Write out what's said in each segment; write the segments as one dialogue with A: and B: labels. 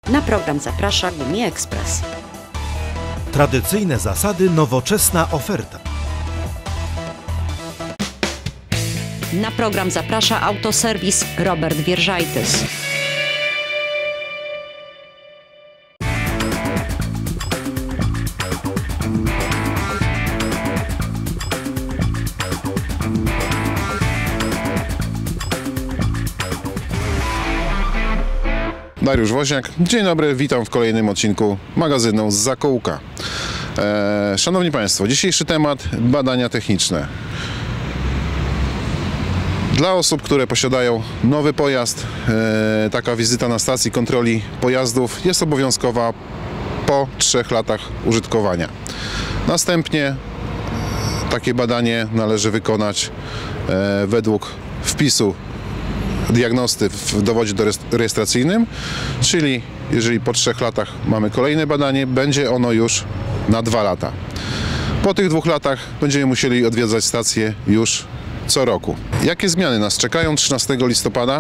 A: Na program zaprasza Gumi Express.
B: Tradycyjne zasady, nowoczesna oferta.
A: Na program zaprasza autoserwis Robert Wierzajtys.
C: Dariusz Woźniak. Dzień dobry, witam w kolejnym odcinku magazynu z Zakółka. Szanowni Państwo, dzisiejszy temat: badania techniczne. Dla osób, które posiadają nowy pojazd, taka wizyta na stacji kontroli pojazdów jest obowiązkowa po 3 latach użytkowania. Następnie takie badanie należy wykonać według wpisu diagnosty w dowodzie rejestracyjnym, czyli jeżeli po 3 latach mamy kolejne badanie, będzie ono już na 2 lata. Po tych 2 latach będziemy musieli odwiedzać stację już co roku. Jakie zmiany nas czekają 13 listopada?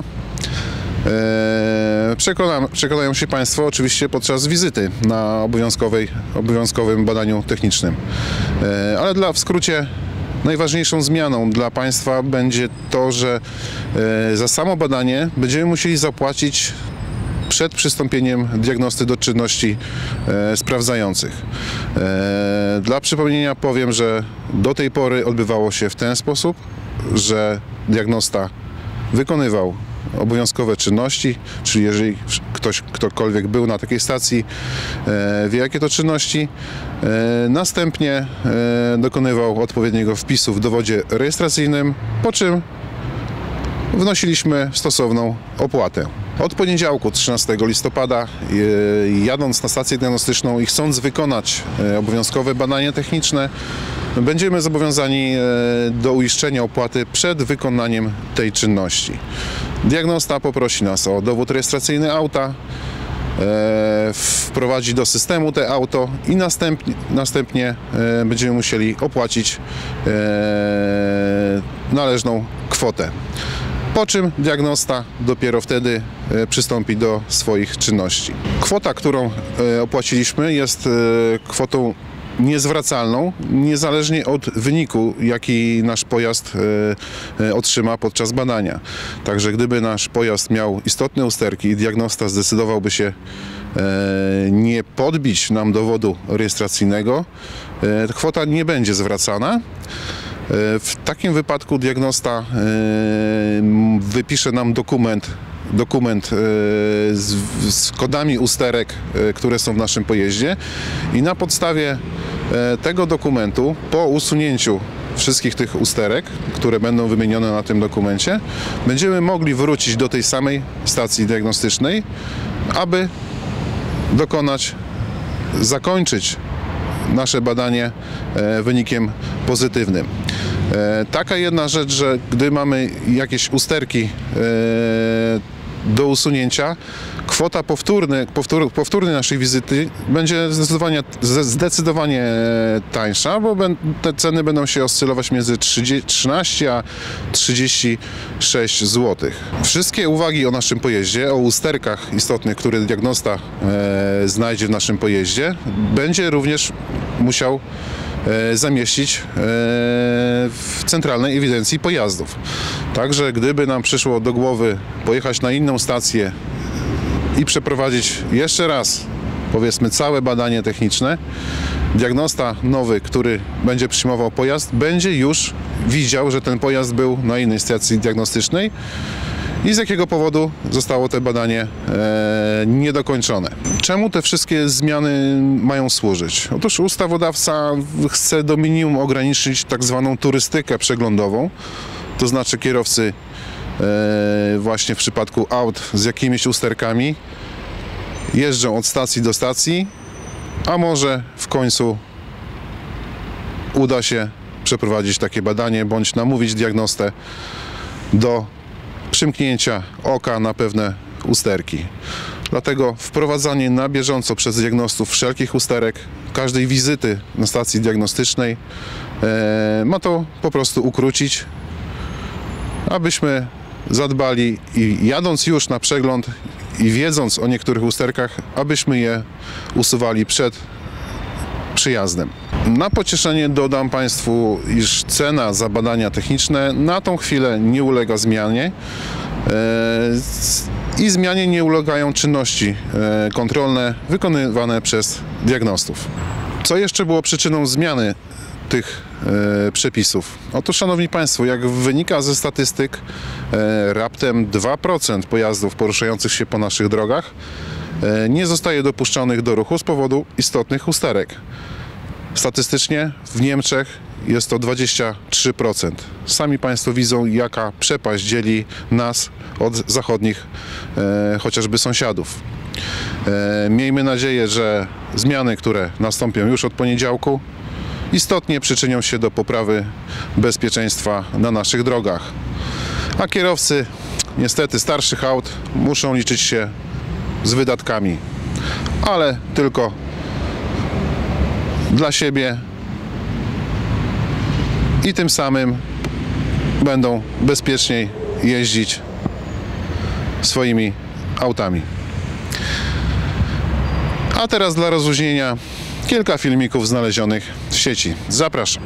C: Przekonają się Państwo oczywiście podczas wizyty na obowiązkowym badaniu technicznym. Ale w skrócie najważniejszą zmianą dla Państwa będzie to, że za samo badanie będziemy musieli zapłacić przed przystąpieniem diagnosty do czynności sprawdzających. Dla przypomnienia powiem, że do tej pory odbywało się w ten sposób, że diagnosta wykonywał obowiązkowe czynności, czyli jeżeli ktokolwiek był na takiej stacji, wie jakie to czynności, następnie dokonywał odpowiedniego wpisu w dowodzie rejestracyjnym, po czym wnosiliśmy stosowną opłatę. Od poniedziałku 13 listopada, jadąc na stację diagnostyczną i chcąc wykonać obowiązkowe badanie techniczne, będziemy zobowiązani do uiszczenia opłaty przed wykonaniem tej czynności. Diagnosta poprosi nas o dowód rejestracyjny auta, wprowadzi do systemu te auto i następnie będziemy musieli opłacić należną kwotę. Po czym diagnosta dopiero wtedy przystąpi do swoich czynności. Kwota, którą opłaciliśmy, jest kwotą niezwracalną, niezależnie od wyniku, jaki nasz pojazd otrzyma podczas badania. Także gdyby nasz pojazd miał istotne usterki i diagnosta zdecydowałby się nie podbić nam dowodu rejestracyjnego, kwota nie będzie zwracana. W takim wypadku diagnosta wypisze nam dokument z kodami usterek, które są w naszym pojeździe, i na podstawie tego dokumentu, po usunięciu wszystkich tych usterek, które będą wymienione na tym dokumencie, będziemy mogli wrócić do tej samej stacji diagnostycznej, aby zakończyć nasze badanie wynikiem pozytywnym. Taka jedna rzecz, że gdy mamy jakieś usterki do usunięcia, kwota powtórnej naszej wizyty będzie zdecydowanie tańsza, bo te ceny będą się oscylować między 13 a 36 zł. Wszystkie uwagi o naszym pojeździe, o usterkach istotnych, które diagnosta znajdzie w naszym pojeździe, będzie również musiał zamieścić w centralnej ewidencji pojazdów. Także gdyby nam przyszło do głowy pojechać na inną stację i przeprowadzić jeszcze raz, powiedzmy, całe badanie techniczne, diagnosta nowy, który będzie przyjmował pojazd, będzie już widział, że ten pojazd był na innej stacji diagnostycznej i z jakiego powodu zostało to badanie niedokończone. Czemu te wszystkie zmiany mają służyć? Otóż ustawodawca chce do minimum ograniczyć tak zwaną turystykę przeglądową, to znaczy kierowcy właśnie w przypadku aut z jakimiś usterkami jeżdżą od stacji do stacji, a może w końcu uda się przeprowadzić takie badanie bądź namówić diagnostę do przymknięcia oka na pewne usterki. Dlatego wprowadzanie na bieżąco przez diagnostów wszelkich usterek, każdej wizyty na stacji diagnostycznej ma to po prostu ukrócić, abyśmy zadbali i jadąc już na przegląd i wiedząc o niektórych usterkach, abyśmy je usuwali przed przyjazdem. Na pocieszenie dodam Państwu, iż cena za badania techniczne na tą chwilę nie ulega zmianie i zmianie nie ulegają czynności kontrolne wykonywane przez diagnostów. Co jeszcze było przyczyną zmiany tych przepisów? Otóż, Szanowni Państwo, jak wynika ze statystyk, raptem 2% pojazdów poruszających się po naszych drogach nie zostaje dopuszczonych do ruchu z powodu istotnych usterek. Statystycznie w Niemczech jest to 23%. Sami Państwo widzą, jaka przepaść dzieli nas od zachodnich chociażby sąsiadów. Miejmy nadzieję, że zmiany, które nastąpią już od poniedziałku, istotnie przyczynią się do poprawy bezpieczeństwa na naszych drogach. A kierowcy, niestety starszych aut, muszą liczyć się z wydatkami, ale tylko dla siebie i tym samym będą bezpieczniej jeździć swoimi autami. A teraz dla rozluźnienia kilka filmików znalezionych w sieci. Zapraszam.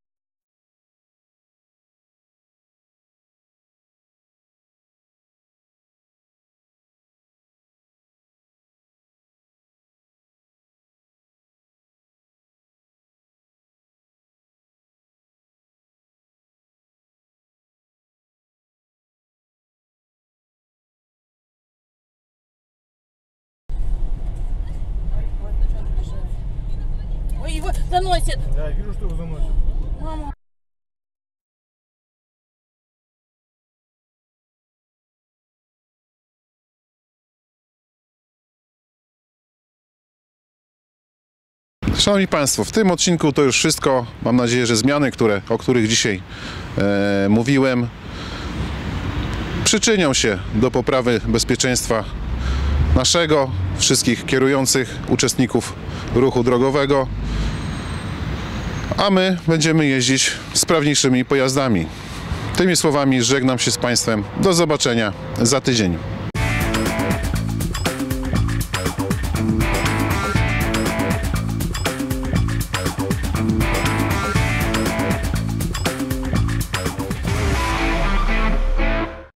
D: Ой, его заносит.
E: Да, вижу, что его заносит.
D: Мама.
C: Szanowni Państwo, w tym odcinku to już wszystko. Mam nadzieję, że zmiany, o których dzisiaj mówiłem, przyczynią się do poprawy bezpieczeństwa naszego, wszystkich kierujących, uczestników ruchu drogowego, a my będziemy jeździć sprawniejszymi pojazdami. Tymi słowami żegnam się z Państwem. Do zobaczenia za tydzień.